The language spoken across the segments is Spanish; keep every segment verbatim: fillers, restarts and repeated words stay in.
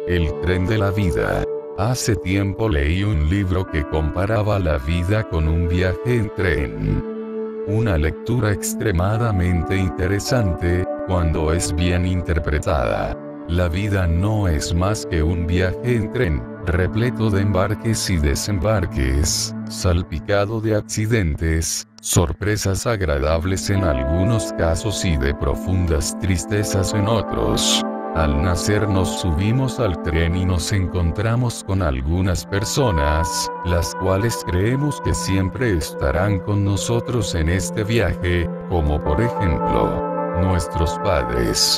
El tren de la vida. Hace tiempo leí un libro que comparaba la vida con un viaje en tren. Una lectura extremadamente interesante, cuando es bien interpretada. La vida no es más que un viaje en tren, repleto de embarques y desembarques, salpicado de accidentes, sorpresas agradables en algunos casos y de profundas tristezas en otros. Al nacer nos subimos al tren y nos encontramos con algunas personas, las cuales creemos que siempre estarán con nosotros en este viaje, como por ejemplo, nuestros padres.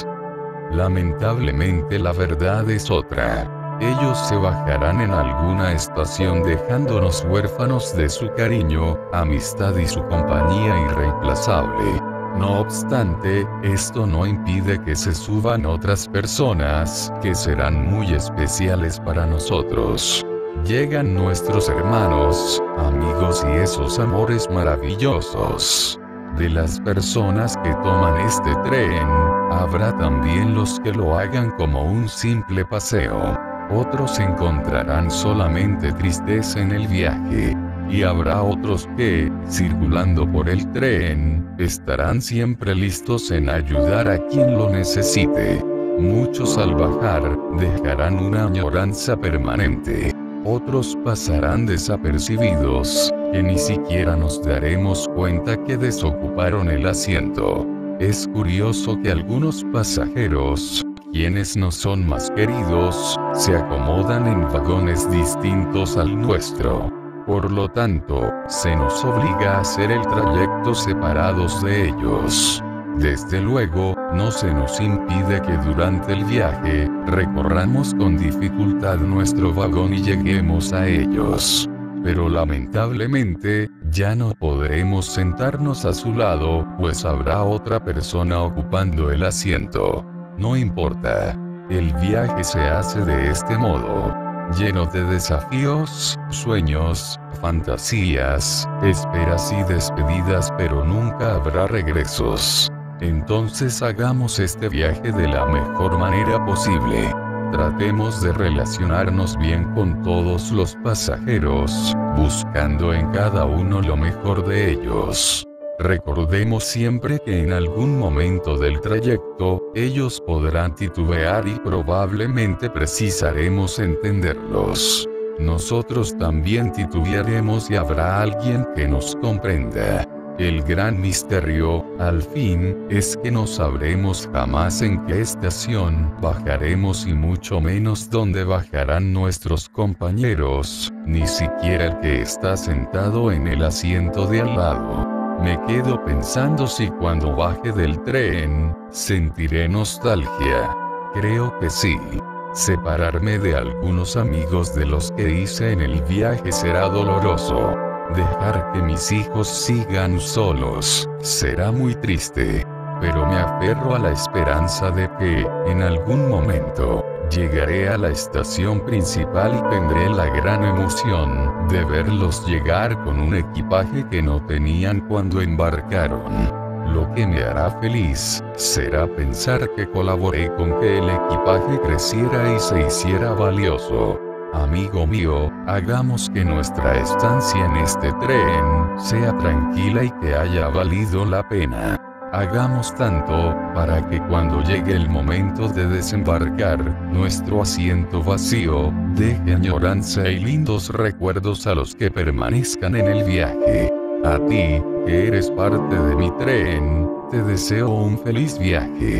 Lamentablemente la verdad es otra. Ellos se bajarán en alguna estación dejándonos huérfanos de su cariño, amistad y su compañía irreemplazable. No obstante, esto no impide que se suban otras personas, que serán muy especiales para nosotros. Llegan nuestros hermanos, amigos y esos amores maravillosos. De las personas que toman este tren, habrá también los que lo hagan como un simple paseo. Otros encontrarán solamente tristeza en el viaje. Y habrá otros que, circulando por el tren, estarán siempre listos en ayudar a quien lo necesite. Muchos al bajar, dejarán una añoranza permanente. Otros pasarán desapercibidos, que ni siquiera nos daremos cuenta que desocuparon el asiento. Es curioso que algunos pasajeros, quienes no son más queridos, se acomodan en vagones distintos al nuestro. Por lo tanto, se nos obliga a hacer el trayecto separados de ellos. Desde luego, no se nos impide que durante el viaje, recorramos con dificultad nuestro vagón y lleguemos a ellos. Pero lamentablemente, ya no podremos sentarnos a su lado, pues habrá otra persona ocupando el asiento. No importa. El viaje se hace de este modo. Lleno de desafíos, sueños, fantasías, esperas y despedidas, pero nunca habrá regresos. Entonces hagamos este viaje de la mejor manera posible. Tratemos de relacionarnos bien con todos los pasajeros, buscando en cada uno lo mejor de ellos. Recordemos siempre que en algún momento del trayecto, ellos podrán titubear y probablemente precisaremos entenderlos. Nosotros también titubearemos y habrá alguien que nos comprenda. El gran misterio, al fin, es que no sabremos jamás en qué estación bajaremos y mucho menos dónde bajarán nuestros compañeros, ni siquiera el que está sentado en el asiento de al lado. Me quedo pensando si cuando baje del tren, sentiré nostalgia. Creo que sí. Separarme de algunos amigos de los que hice en el viaje será doloroso. Dejar que mis hijos sigan solos, será muy triste. Pero me aferro a la esperanza de que, en algún momento, llegaré a la estación principal y tendré la gran emoción de verlos llegar con un equipaje que no tenían cuando embarcaron. Lo que me hará feliz será pensar que colaboré con que el equipaje creciera y se hiciera valioso. Amigo mío, hagamos que nuestra estancia en este tren sea tranquila y que haya valido la pena. Hagamos tanto, para que cuando llegue el momento de desembarcar, nuestro asiento vacío, deje añoranza y lindos recuerdos a los que permanezcan en el viaje. A ti, que eres parte de mi tren, te deseo un feliz viaje.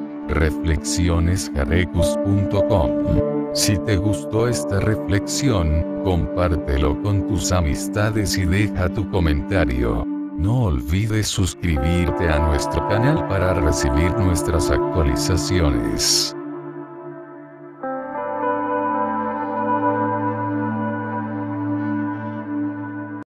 reflexiones jarecus punto com. Si te gustó esta reflexión, compártelo con tus amistades y deja tu comentario. No olvides suscribirte a nuestro canal para recibir nuestras actualizaciones.